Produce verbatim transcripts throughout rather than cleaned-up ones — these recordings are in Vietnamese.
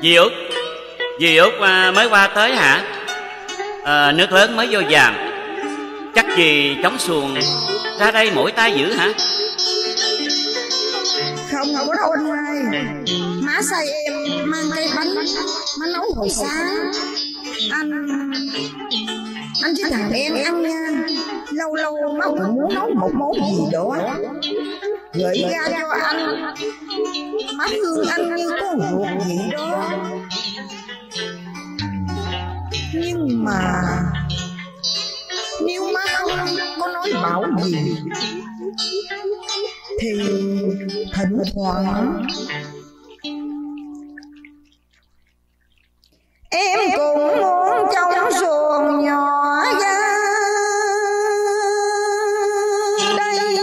Dì Út, dì Út mới qua tới hả? À, nước lớn mới vô vàng. Chắc dì chống xuồng ra đây mỗi tay dữ hả? Không, không có đâu anh ơi. Má sai em mang cây bánh, má nấu hồi sáng. Anh Anh với thằng em ăn nha. Lâu lâu má cũng muốn nấu một món gì đó gửi ra cho anh. Má thương anh như con ruột vậy đó. Nhưng mà nếu má không có nói bảo gì thì thỉnh thoảng em cũng muốn trong xuồng nhỏ ra đây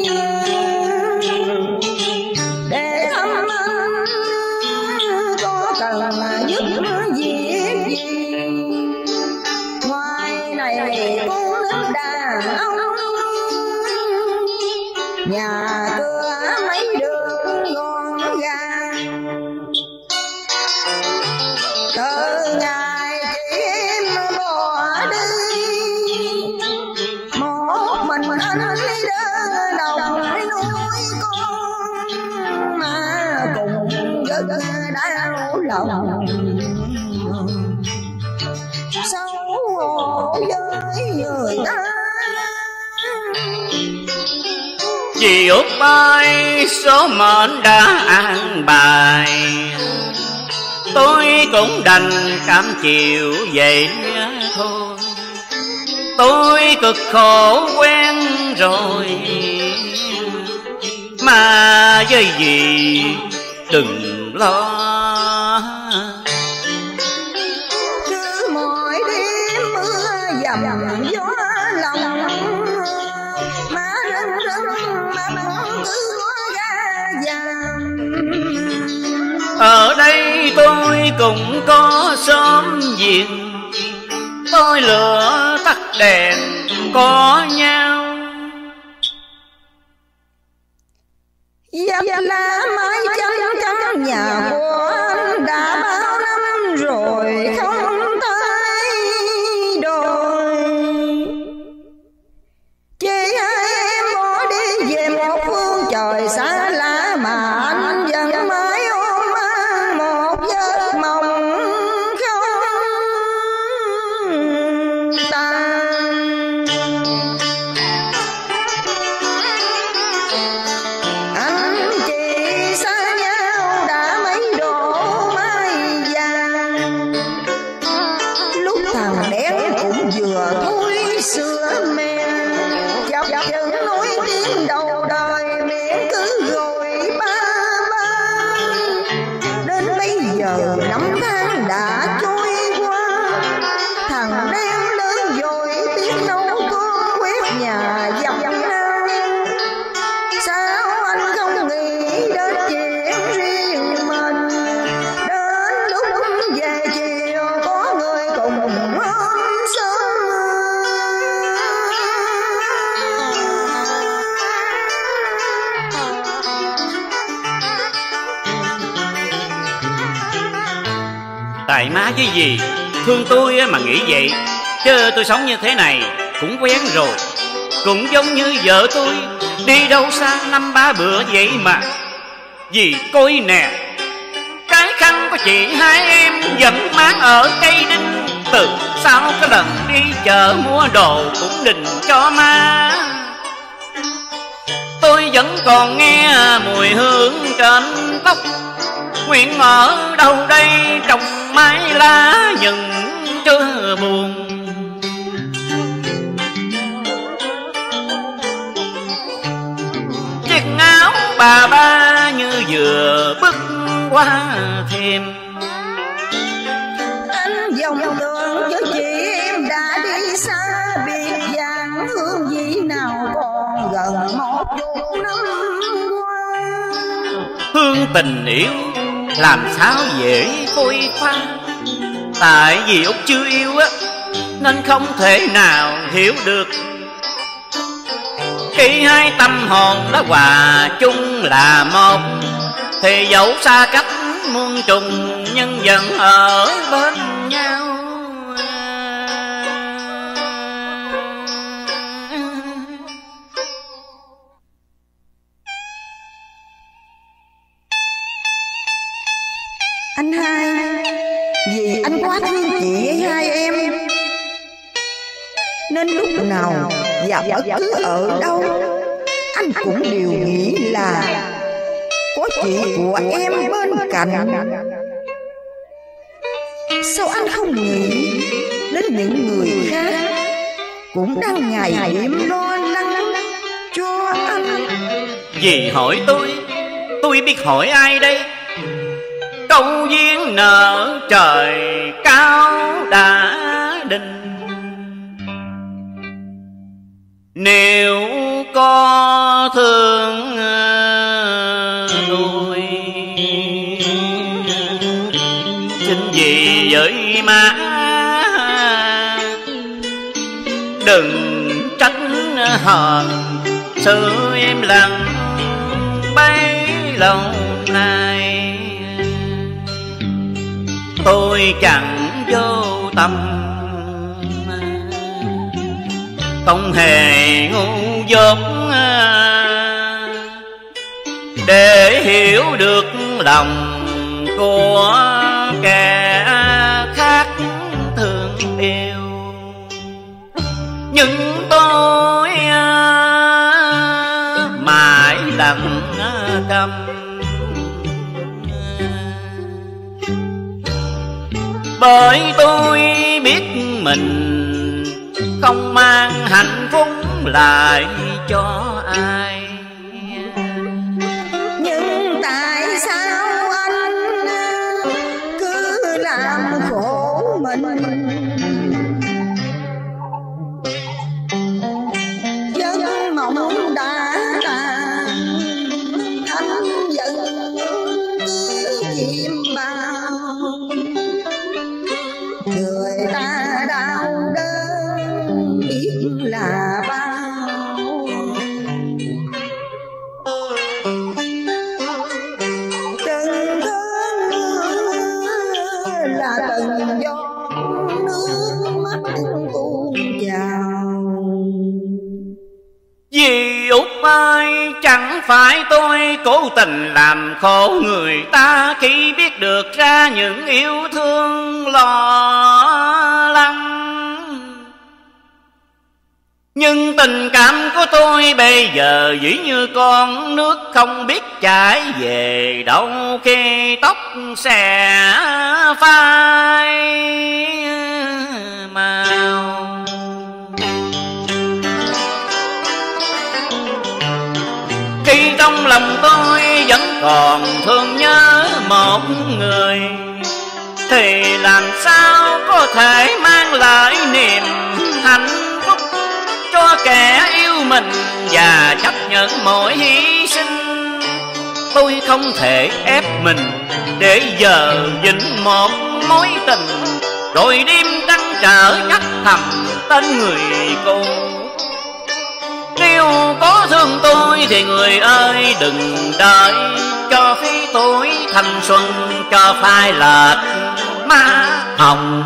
để thăm anh có cần giúp việc gì. Ngoài này cũng nước đàn ông, nhà cửa mấy đường ngon gàng. Từ ngày chị em bỏ đi, một mình anh đi đơn đồng nuôi con, mà cùng rất đau lòng xấu hổ với người ta. Dì Út ơi, số mệnh đã an bài, tôi cũng đành cam chịu vậy thôi. Tôi cực khổ quen rồi, mà với dì đừng lo. Cứ mỗi đêm mưa dầm gió lòng, má rưng rưng má bóng cứ có ga vàng. Ở đây tôi cũng có xóm giềng, tôi lửa tắt đèn có nhau. Dập lá mái chắn chắn nhà của anh đã bao năm rồi không thay đổi. Chỉ hai em bỏ đi về một phương trời xa lạ, mà anh vẫn mãi ôm mang một giấc mộng không tan. Anh chị xa nhau đã mấy độ mai vàng, lúc thằng đen cũng vừa thôi sữa mẹ, chập chững nói tiếng đầu đời miệng cứ rồi ba ba. Đến bây giờ năm tháng đã trôi qua, thằng đen lớn rồi tiếng nấu cơm quét nhà dập nang. Sao anh không nghĩ đến chuyện riêng mình, đến lúc về chiều có người cùng ôm sớm. Tại má với dì thương tôi mà nghĩ vậy, chứ tôi sống như thế này cũng quen rồi. Cũng giống như vợ tôi đi đâu xa năm ba bữa vậy mà. Dì coi nè, cái khăn của chị hai em vẫn mang ở cây đinh. Từ sau cái lần đi chợ mua đồ cũng định cho má, tôi vẫn còn nghe mùi hương trên tóc. Nguyện ở đâu đây trồng mái lá nhưng chưa buồn. Chiếc áo bà ba như vừa bước qua thềm. Anh dòng tưởng cho chị em đã đi xa biệt vàng, hương vị nào còn gần một chục năm qua. Hương tình yêu làm sao dễ phôi pha, tại vì Út chưa yêu á nên không thể nào hiểu được. Khi hai tâm hồn đã hòa chung là một, thì dẫu xa cách muôn trùng nhân dân ở bên nhau. Anh hai, vì anh quá thương chị với hai em, nên lúc nào và bất cứ ở đâu anh cũng đều nghĩ là có chị của em bên cạnh. Sao anh không nghĩ đến những người khác cũng đang ngày đêm lo lắng cho anh? Vì hỏi tôi, tôi biết hỏi ai đây? Câu duyên nợ trời cao đã định, nếu có thương tôi xin gì với má, đừng tránh hờn sự em lặng bấy lâu nay. Tôi chẳng vô tâm, không hề ngu dốt để hiểu được lòng của kẻ khác thương yêu. Nhưng tôi mãi lặng câm, bởi tôi biết mình không mang hạnh phúc lại cho ai. Nhưng tại sao anh cứ làm khổ mình? Giấc mộng đã tàn, anh vẫn cứ chìm vào. Người ta đau đớn biết là bao, từng cơn mưa là từng giọt nước mắt tuôn trào. Vì Út ơi, chẳng phải tôi cố tình làm khổ người ta khi biết được ra những yêu thương lo lắng. Nhưng tình cảm của tôi bây giờ dĩ như con nước không biết chảy về đâu khi tóc xẻ phai màu. Khi trong lòng tôi vẫn còn thương nhớ một người, thì làm sao có thể mang lại niềm hạnh phúc cho kẻ yêu mình và chấp nhận mọi hy sinh. Tôi không thể ép mình để giờ dính một mối tình, rồi đêm trăng trở nhắc thầm tên người cô. Nếu có thương tôi thì người ơi đừng đợi cho phí tuổi thanh xuân, cho phai lệch má hồng.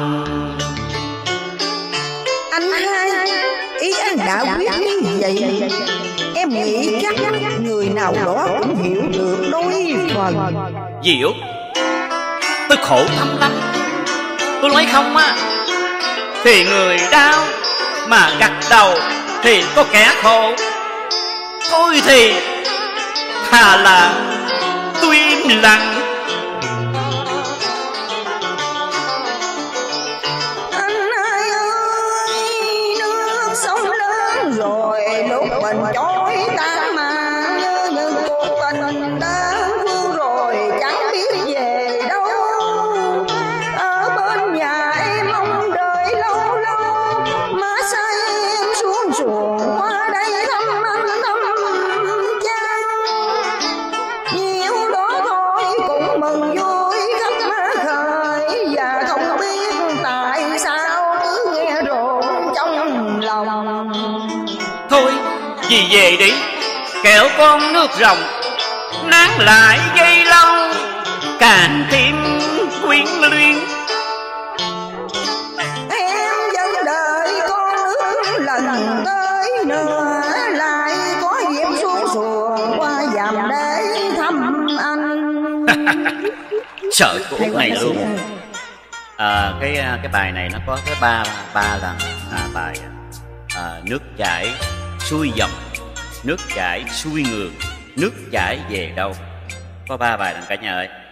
Anh hai, ý anh đã quyết như vậy, em nghĩ chắc người nào đó cũng hiểu được đôi phần. Dì Út, tôi khổ thâm lắm. Tôi nói không á thì người đau, mà gật đầu thì có kẻ khổ. Thôi thì thà là tôi im lặng. Anh hai ơi, nước sông lớn rồi lúc mình trôi tan mà, nhưng cuộc tình đã vương rồi chẳng biết về đâu. Ở bên nhà em mong đợi lâu lâu, má sai em xuống xuồng qua đây thăm anh thăm cha. Nhiều đó thôi cũng mừng vui khắp má khởi, và không biết tại sao cứ nghe rộn trong lòng. Thôi dì về đi, kẻo con nước rồng nán lại dây lâu, càng thêm quyến luyến. Em vẫn đợi con ước lần tới nữa, lại có dịp xuống xuồng qua dạm để thăm anh. Sợ của Út này luôn. À, cái cái bài này nó có cái ba ba lần. À, bài à, nước chảy xuôi dòng, nước chảy xuôi ngược, nước chảy về đâu. Có ba bài lần cả nhà ơi.